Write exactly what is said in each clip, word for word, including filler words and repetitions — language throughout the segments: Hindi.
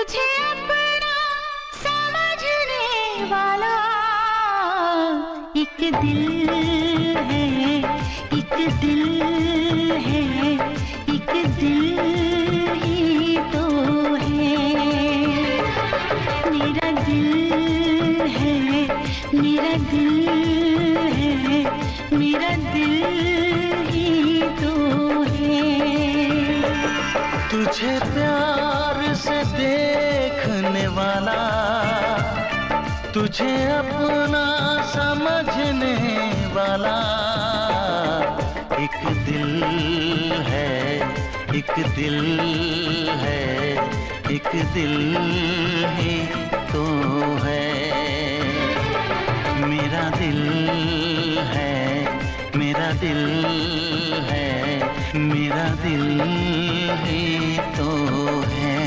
तुझे अपना समझने वाला एक दिल है, एक दिल है, एक दिल ही तो है। मेरा दिल है, मेरा दिल है, मेरा दिल ही तो है। तुझे प्यार से देखने वाला, तुझे अपना समझने वाला एक दिल है, एक दिल है, एक दिल ही तो है। मेरा दिल है, मेरा दिल है, मेरा दिल ही तो है।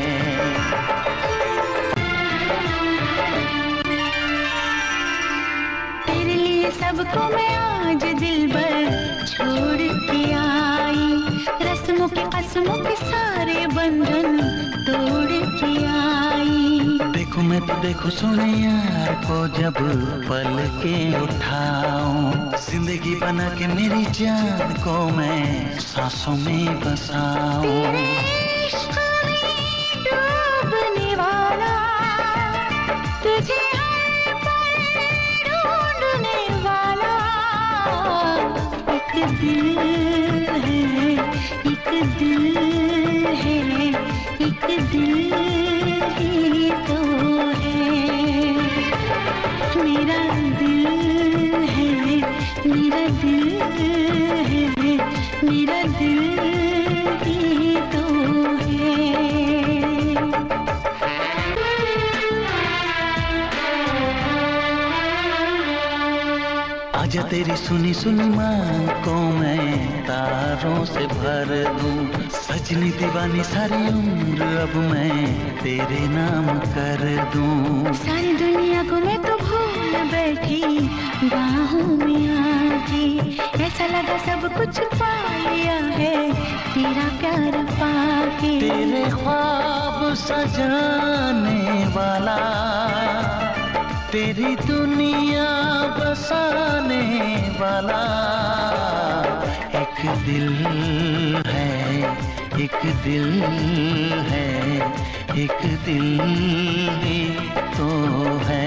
तेरे लिए सबको मैं आज दिल भर छोड़ के आई, रस्मों के कसमों के सारे बंधन तोड़ के आई। देखो मैं तो देखो सोने यार को जब पल के उठाऊं, जिंदगी बना के मेरी जान को मैं सांसों में बसाऊं। तेरे इश्क में डूबने वाला, तुझे हर पल ढूंढने वाला एक दिल है, एक दिल है, एक दिल ही तो है। मेरा दिल है, मेरा दिल है, मेरा दिल ही तो है। आजा तेरी सुनी सुनी मांग को मैं तारों से भर दूं, सजनी दीवानी सारी उम्र अब मैं तेरे नाम कर दूं। सारी दुनिया को मैं तो भूल बैठी बाहों में आके, ऐसा लगा सब कुछ पा लिया है तेरा प्यार पाके। तेरे ख्वाब सजाने वाला, तेरी दुनिया बसाने वाला एक दिल है, एक दिल है, एक दिल ही तो है।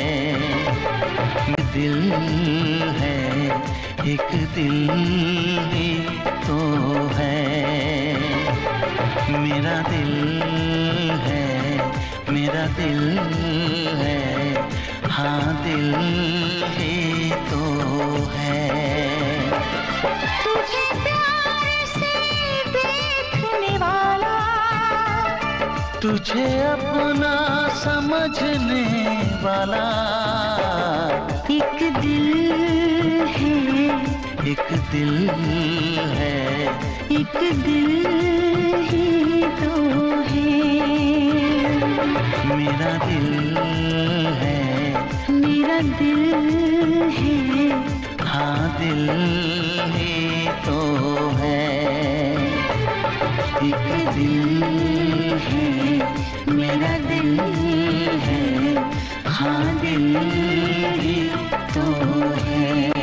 दिल है, एक दिल ही तो है। मेरा दिल है, मेरा दिल है, हाँ दिल ही तो है। तुझे प्यार से देखने वाला, तुझे अपना समझने वाला एक दिल है, एक दिल है, एक दिल ही तो है। मेरा दिल है, मेरा दिल है, हाँ दिल ही तो है। एक दिल है, मेरा दिल है, हाँ दिल ही तो है।